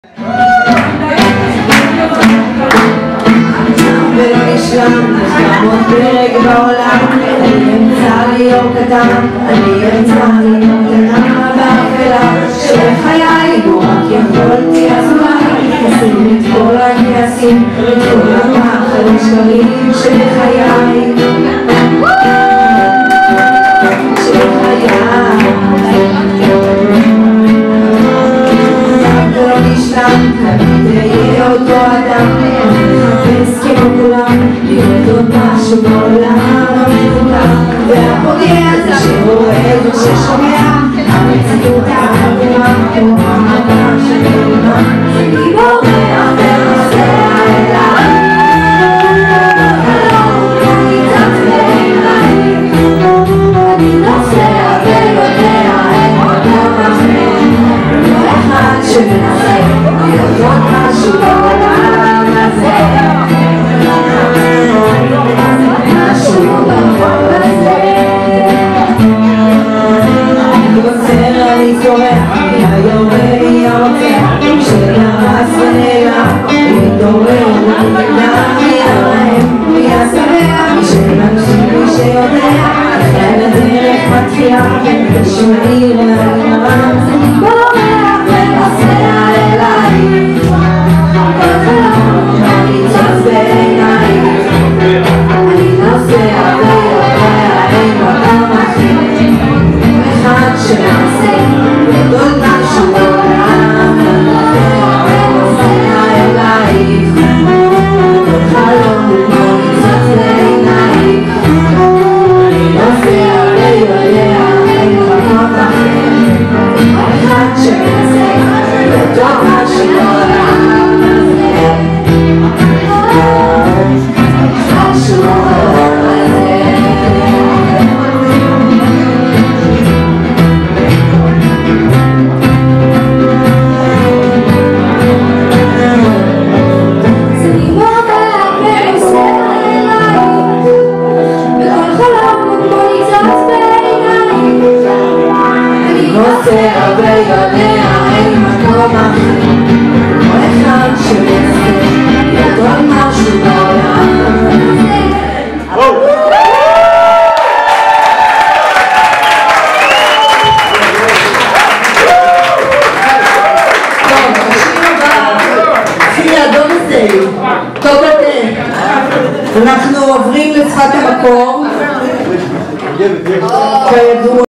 ולא נשלם, נשלם עוד פרק בעולם. אני אמצא לי יום קטן, אני אמצא לי יום קטנה באפלה של חיי. לו רק יכולתי אז אולי לשים את כל הכעסים, את כל הפחד השקרים של חיי, של חיי. ולא נשלם, תמיד יהיה אותו אדם, מחפש כמו כולם, להיות עוד משהו בעולם המתוקה. והפוגע זה שרואה וששומע, המציאות העבורה כמו המדע שלמה. אני בורח ונוסע אליי, אני צץ בעיניים, אני נוסע ויודע אין מקום אחר, לא אחד שמנסה להיות עוד משהו בעולם הזה. אני צורח, מהיום ויוצא, שנרס ונעלם, מתעורר, נגדם, מירהם, מיעשריה, מי שמקשיב, מי שיודע, אחרי לדרך מתחילה, ושמעיר להגמרם, אני בורח ונוסע אליי, אני צץ בעיניי, אני נוסע ויודע, אין מקום אחר, אחד שנעשה גדול משהו בעולם, ונוסע אלייך, חלום לא נצץ לעינייך, אני נוסע ויודע, אין מקום אחר, אחד שנעשה גדול משהו בעולם, משהו נוסע ויודע, אין מקום אחר, לא אחד שמנסה להיות עוד משהו בעולם הזה. טוב, השיר הבא, אחי האדון הזה, טוב אתם. אנחנו עוברים לשפת המקור, כידוע